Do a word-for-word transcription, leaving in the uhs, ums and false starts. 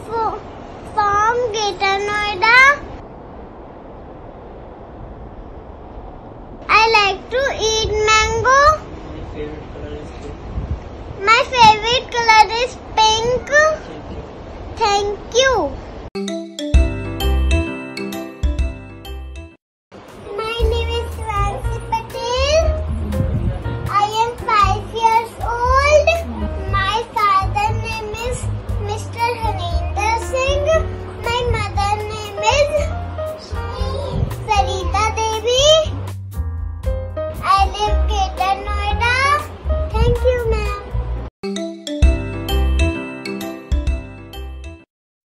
from Greater Noida. I like to eat mango. My favorite color is pink. Thank you.